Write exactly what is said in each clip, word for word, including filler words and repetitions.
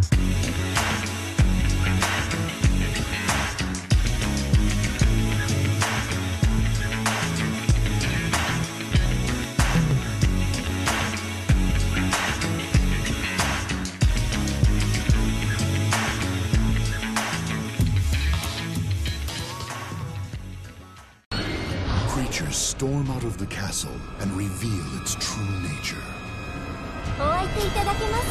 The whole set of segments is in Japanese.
Creatures storm out of the castle and reveal its true nature. お相手いただけます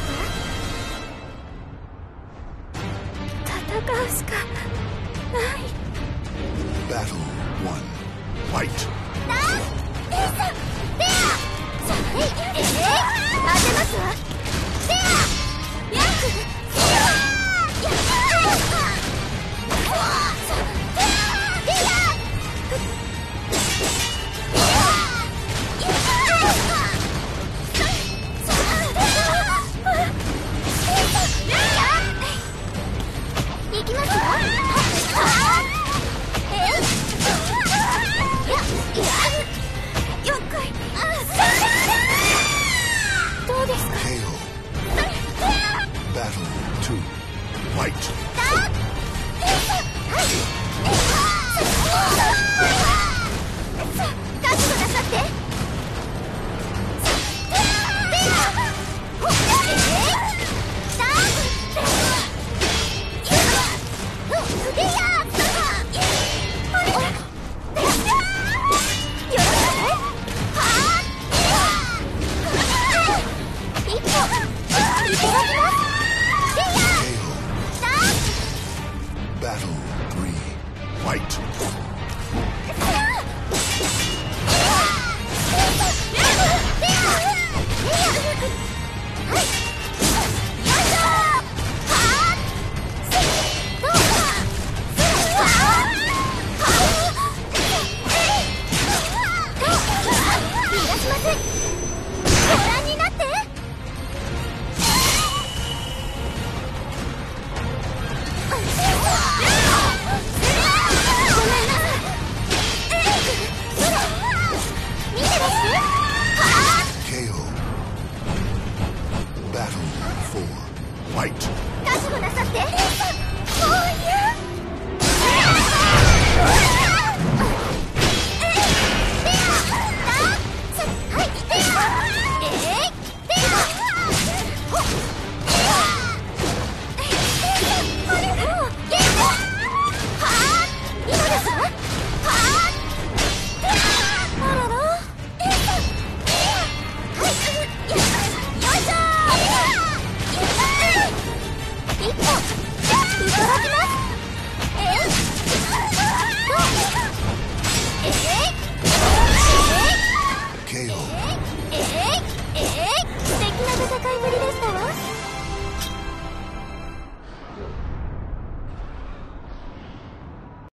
か？戦うしかない。 Battle one. Fight. なあ、エース、ペア。さあ、えい、えい、当てますわ。ペア。やっ、ペア。やっ、行きますよ。えい、よっこい。どうですか？ K O. Battle two. Fight. 覚悟なさって。 Battle three. Fight. ご覧になって。 K O. Battle four. Fight. 覚悟なさって。こういう一歩